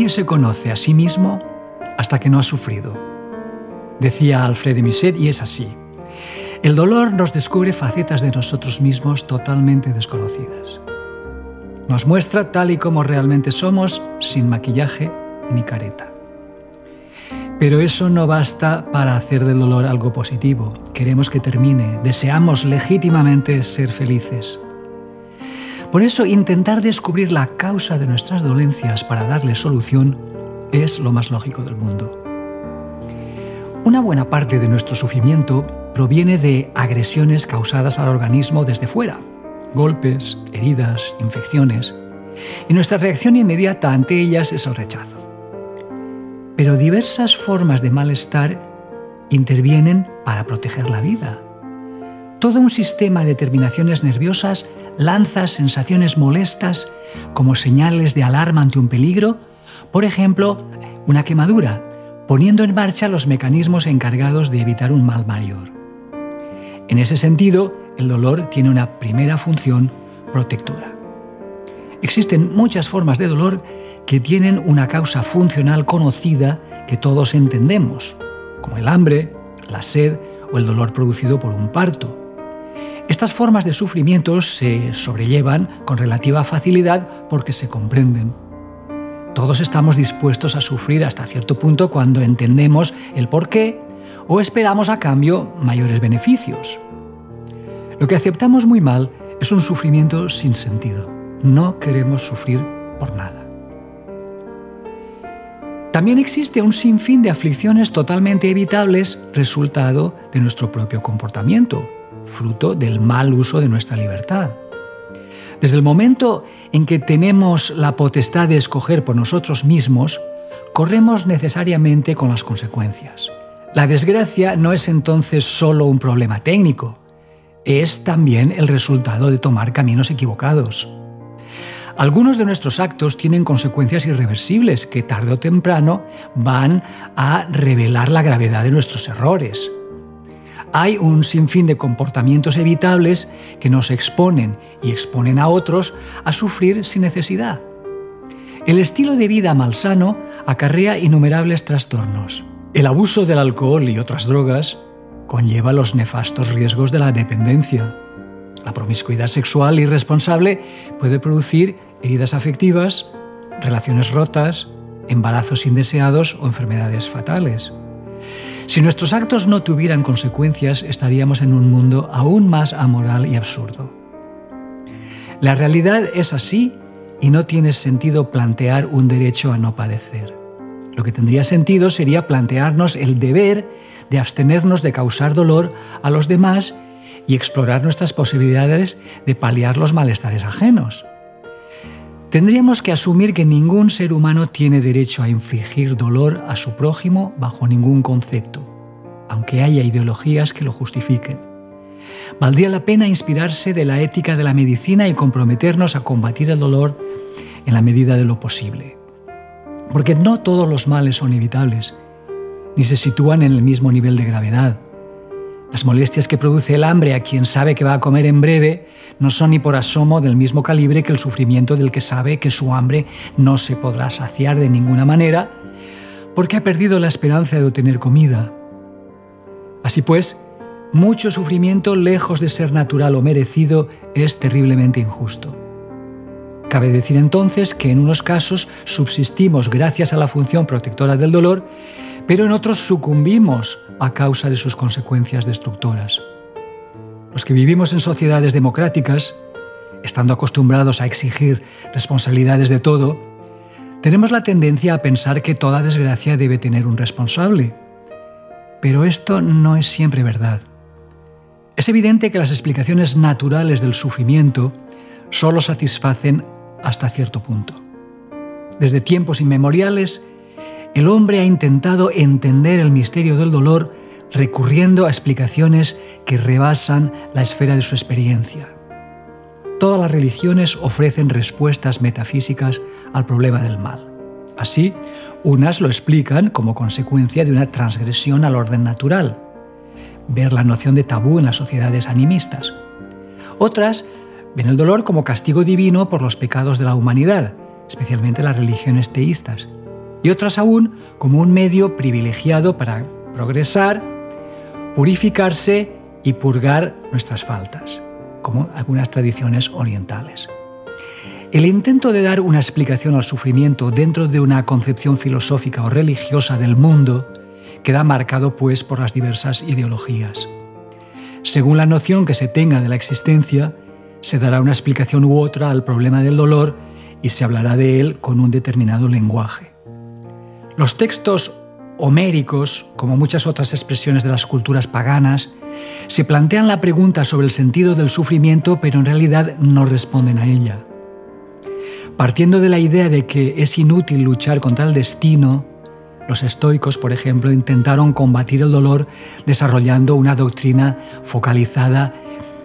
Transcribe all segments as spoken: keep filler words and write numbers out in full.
Nadie se conoce a sí mismo hasta que no ha sufrido. Decía Alfred de Musset, y es así. El dolor nos descubre facetas de nosotros mismos totalmente desconocidas. Nos muestra tal y como realmente somos, sin maquillaje ni careta. Pero eso no basta para hacer del dolor algo positivo. Queremos que termine, deseamos legítimamente ser felices. Por eso, intentar descubrir la causa de nuestras dolencias para darle solución es lo más lógico del mundo. Una buena parte de nuestro sufrimiento proviene de agresiones causadas al organismo desde fuera, golpes, heridas, infecciones, y nuestra reacción inmediata ante ellas es el rechazo. Pero diversas formas de malestar intervienen para proteger la vida. Todo un sistema de terminaciones nerviosas lanza sensaciones molestas como señales de alarma ante un peligro, por ejemplo, una quemadura, poniendo en marcha los mecanismos encargados de evitar un mal mayor. En ese sentido, el dolor tiene una primera función protectora. Existen muchas formas de dolor que tienen una causa funcional conocida que todos entendemos, como el hambre, la sed o el dolor producido por un parto. Estas formas de sufrimiento se sobrellevan con relativa facilidad porque se comprenden. Todos estamos dispuestos a sufrir hasta cierto punto cuando entendemos el porqué o esperamos a cambio mayores beneficios. Lo que aceptamos muy mal es un sufrimiento sin sentido. No queremos sufrir por nada. También existe un sinfín de aflicciones totalmente evitables resultado de nuestro propio comportamiento, fruto del mal uso de nuestra libertad. Desde el momento en que tenemos la potestad de escoger por nosotros mismos, corremos necesariamente con las consecuencias. La desgracia no es entonces solo un problema técnico, es también el resultado de tomar caminos equivocados. Algunos de nuestros actos tienen consecuencias irreversibles que tarde o temprano van a revelar la gravedad de nuestros errores. Hay un sinfín de comportamientos evitables que nos exponen y exponen a otros a sufrir sin necesidad. El estilo de vida malsano acarrea innumerables trastornos. El abuso del alcohol y otras drogas conlleva los nefastos riesgos de la dependencia. La promiscuidad sexual irresponsable puede producir heridas afectivas, relaciones rotas, embarazos indeseados o enfermedades fatales. Si nuestros actos no tuvieran consecuencias, estaríamos en un mundo aún más amoral y absurdo. La realidad es así y no tiene sentido plantear un derecho a no padecer. Lo que tendría sentido sería plantearnos el deber de abstenernos de causar dolor a los demás y explorar nuestras posibilidades de paliar los malestares ajenos. Tendríamos que asumir que ningún ser humano tiene derecho a infligir dolor a su prójimo bajo ningún concepto, aunque haya ideologías que lo justifiquen. Valdría la pena inspirarse de la ética de la medicina y comprometernos a combatir el dolor en la medida de lo posible. Porque no todos los males son evitables, ni se sitúan en el mismo nivel de gravedad. Las molestias que produce el hambre a quien sabe que va a comer en breve no son ni por asomo del mismo calibre que el sufrimiento del que sabe que su hambre no se podrá saciar de ninguna manera porque ha perdido la esperanza de obtener comida. Así pues, mucho sufrimiento, lejos de ser natural o merecido, es terriblemente injusto. Cabe decir entonces que en unos casos subsistimos gracias a la función protectora del dolor, pero en otros sucumbimos a causa de sus consecuencias destructoras. Los que vivimos en sociedades democráticas, estando acostumbrados a exigir responsabilidades de todo, tenemos la tendencia a pensar que toda desgracia debe tener un responsable. Pero esto no es siempre verdad. Es evidente que las explicaciones naturales del sufrimiento solo satisfacen hasta cierto punto. Desde tiempos inmemoriales, el hombre ha intentado entender el misterio del dolor recurriendo a explicaciones que rebasan la esfera de su experiencia. Todas las religiones ofrecen respuestas metafísicas al problema del mal. Así, unas lo explican como consecuencia de una transgresión al orden natural, ver la noción de tabú en las sociedades animistas. Otras ven el dolor como castigo divino por los pecados de la humanidad, especialmente las religiones teístas. y otras aún como un medio privilegiado para progresar, purificarse y purgar nuestras faltas, como algunas tradiciones orientales. El intento de dar una explicación al sufrimiento dentro de una concepción filosófica o religiosa del mundo queda marcado, pues, por las diversas ideologías. Según la noción que se tenga de la existencia, se dará una explicación u otra al problema del dolor y se hablará de él con un determinado lenguaje. Los textos homéricos, como muchas otras expresiones de las culturas paganas, se plantean la pregunta sobre el sentido del sufrimiento, pero en realidad no responden a ella. Partiendo de la idea de que es inútil luchar contra el destino, los estoicos, por ejemplo, intentaron combatir el dolor desarrollando una doctrina focalizada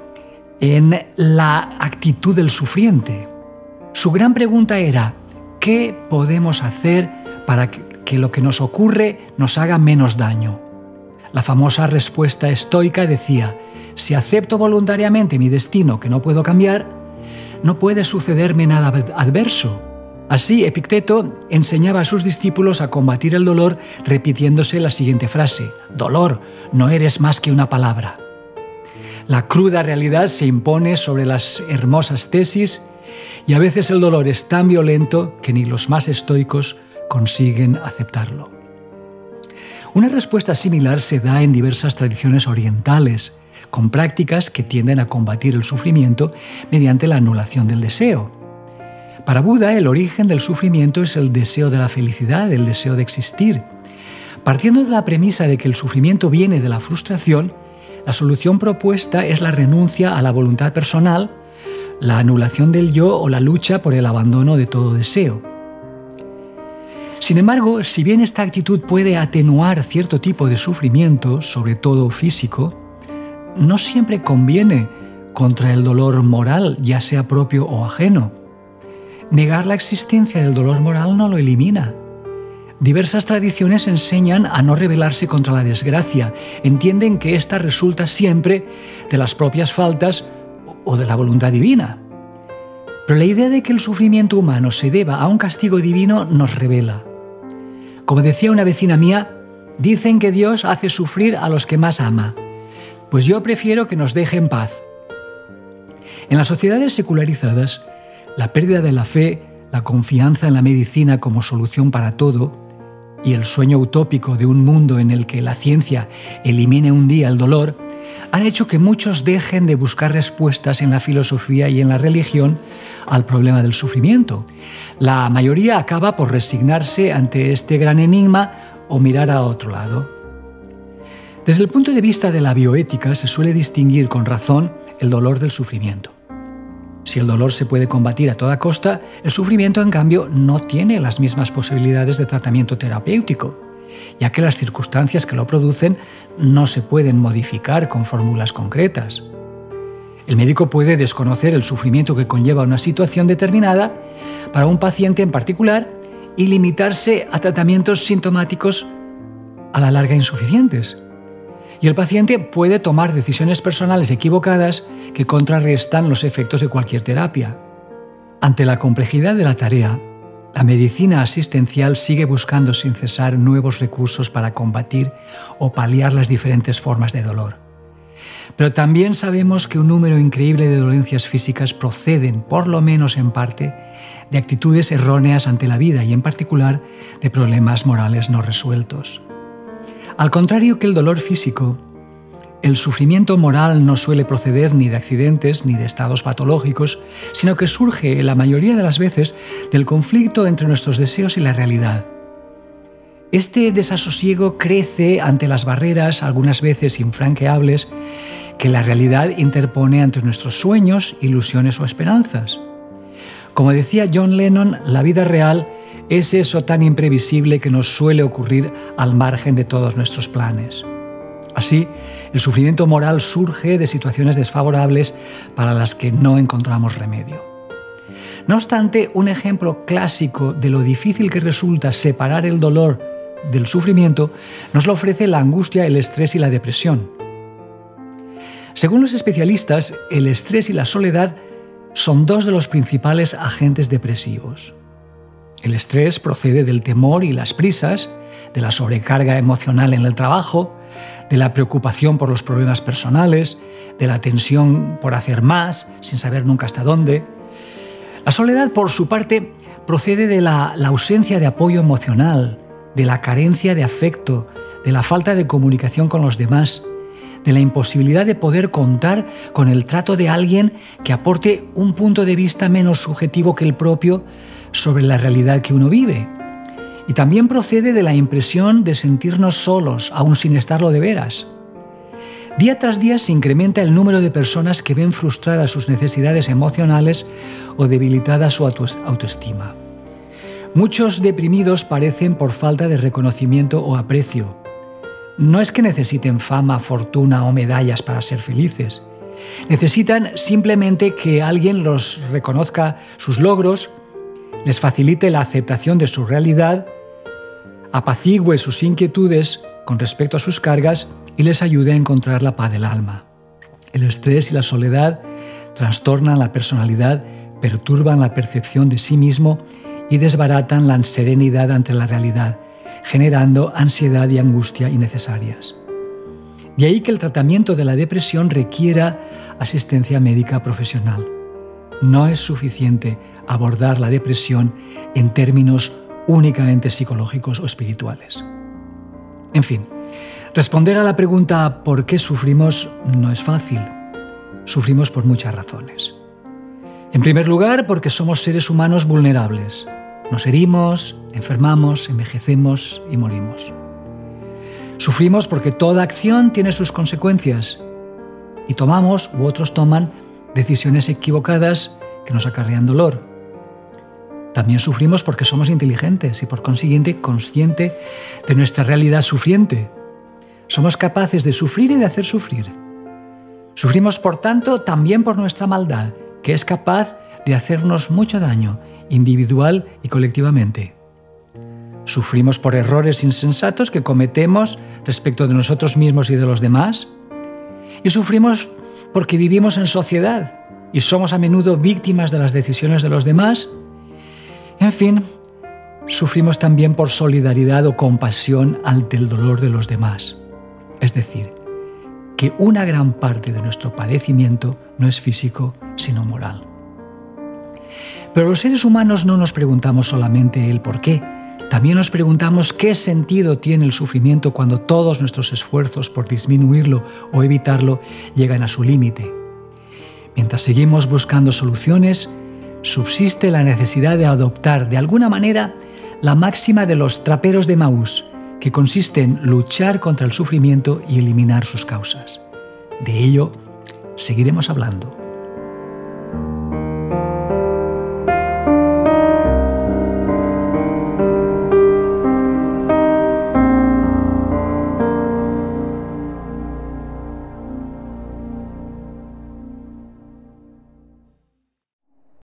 en la actitud del sufriente. Su gran pregunta era: ¿qué podemos hacer para que lo que nos ocurre nos haga menos daño? La famosa respuesta estoica decía: si acepto voluntariamente mi destino que no puedo cambiar, no puede sucederme nada adverso. Así, Epicteto enseñaba a sus discípulos a combatir el dolor repitiéndose la siguiente frase: dolor, no eres más que una palabra. La cruda realidad se impone sobre las hermosas tesis y a veces el dolor es tan violento que ni los más estoicos consiguen aceptarlo. Una respuesta similar se da en diversas tradiciones orientales, con prácticas que tienden a combatir el sufrimiento mediante la anulación del deseo. Para Buda, el origen del sufrimiento es el deseo de la felicidad, el deseo de existir. Partiendo de la premisa de que el sufrimiento viene de la frustración, la solución propuesta es la renuncia a la voluntad personal, la anulación del yo o la lucha por el abandono de todo deseo. Sin embargo, si bien esta actitud puede atenuar cierto tipo de sufrimiento, sobre todo físico, no siempre conviene contra el dolor moral, ya sea propio o ajeno. Negar la existencia del dolor moral no lo elimina. Diversas tradiciones enseñan a no rebelarse contra la desgracia. Entienden que ésta resulta siempre de las propias faltas o de la voluntad divina. Pero la idea de que el sufrimiento humano se deba a un castigo divino nos rebela. Como decía una vecina mía, dicen que Dios hace sufrir a los que más ama. Pues yo prefiero que nos deje en paz. En las sociedades secularizadas, la pérdida de la fe, la confianza en la medicina como solución para todo y el sueño utópico de un mundo en el que la ciencia elimine un día el dolor han hecho que muchos dejen de buscar respuestas en la filosofía y en la religión al problema del sufrimiento. La mayoría acaba por resignarse ante este gran enigma o mirar a otro lado. Desde el punto de vista de la bioética se suele distinguir con razón el dolor del sufrimiento. Si el dolor se puede combatir a toda costa, el sufrimiento, en cambio, no tiene las mismas posibilidades de tratamiento terapéutico, ya que las circunstancias que lo producen no se pueden modificar con fórmulas concretas. El médico puede desconocer el sufrimiento que conlleva una situación determinada para un paciente en particular y limitarse a tratamientos sintomáticos a la larga insuficientes. Y el paciente puede tomar decisiones personales equivocadas que contrarrestan los efectos de cualquier terapia. Ante la complejidad de la tarea, la medicina asistencial sigue buscando sin cesar nuevos recursos para combatir o paliar las diferentes formas de dolor. Pero también sabemos que un número increíble de dolencias físicas proceden, por lo menos en parte, de actitudes erróneas ante la vida y, en particular, de problemas morales no resueltos. Al contrario que el dolor físico, el sufrimiento moral no suele proceder ni de accidentes ni de estados patológicos, sino que surge, la mayoría de las veces, del conflicto entre nuestros deseos y la realidad. Este desasosiego crece ante las barreras, algunas veces infranqueables, que la realidad interpone entre nuestros sueños, ilusiones o esperanzas. Como decía John Lennon, la vida real es eso tan imprevisible que nos suele ocurrir al margen de todos nuestros planes. Así, el sufrimiento moral surge de situaciones desfavorables para las que no encontramos remedio. No obstante, un ejemplo clásico de lo difícil que resulta separar el dolor del sufrimiento nos lo ofrece la angustia, el estrés y la depresión. Según los especialistas, el estrés y la soledad son dos de los principales agentes depresivos. El estrés procede del temor y las prisas, de la sobrecarga emocional en el trabajo, de la preocupación por los problemas personales, de la tensión por hacer más, sin saber nunca hasta dónde. La soledad, por su parte, procede de la, la ausencia de apoyo emocional, de la carencia de afecto, de la falta de comunicación con los demás, de la imposibilidad de poder contar con el trato de alguien que aporte un punto de vista menos subjetivo que el propio sobre la realidad que uno vive. Y también procede de la impresión de sentirnos solos, aún sin estarlo de veras. Día tras día se incrementa el número de personas que ven frustradas sus necesidades emocionales o debilitada su autoestima. Muchos deprimidos parecen por falta de reconocimiento o aprecio. No es que necesiten fama, fortuna o medallas para ser felices. Necesitan simplemente que alguien los reconozca sus logros, les facilite la aceptación de su realidad, apacigüe sus inquietudes con respecto a sus cargas y les ayude a encontrar la paz del alma. El estrés y la soledad trastornan la personalidad, perturban la percepción de sí mismo y desbaratan la serenidad ante la realidad, generando ansiedad y angustia innecesarias. De ahí que el tratamiento de la depresión requiera asistencia médica profesional. No es suficiente abordar la depresión en términos únicamente psicológicos o espirituales. En fin, responder a la pregunta ¿por qué sufrimos? No es fácil. Sufrimos por muchas razones. En primer lugar, porque somos seres humanos vulnerables. Nos herimos, enfermamos, envejecemos y morimos. Sufrimos porque toda acción tiene sus consecuencias y tomamos, u otros toman, decisiones equivocadas que nos acarrean dolor. También sufrimos porque somos inteligentes y por consiguiente conscientes de nuestra realidad sufriente. Somos capaces de sufrir y de hacer sufrir. Sufrimos, por tanto, también por nuestra maldad, que es capaz de hacernos mucho daño, individual y colectivamente. Sufrimos por errores insensatos que cometemos respecto de nosotros mismos y de los demás. Y sufrimos porque vivimos en sociedad y somos a menudo víctimas de las decisiones de los demás. En fin, sufrimos también por solidaridad o compasión ante el dolor de los demás. Es decir, que una gran parte de nuestro padecimiento no es físico, sino moral. Pero los seres humanos no nos preguntamos solamente el por qué. También nos preguntamos qué sentido tiene el sufrimiento cuando todos nuestros esfuerzos por disminuirlo o evitarlo llegan a su límite. Mientras seguimos buscando soluciones, subsiste la necesidad de adoptar de alguna manera la máxima de los traperos de Maús, que consiste en luchar contra el sufrimiento y eliminar sus causas. De ello seguiremos hablando.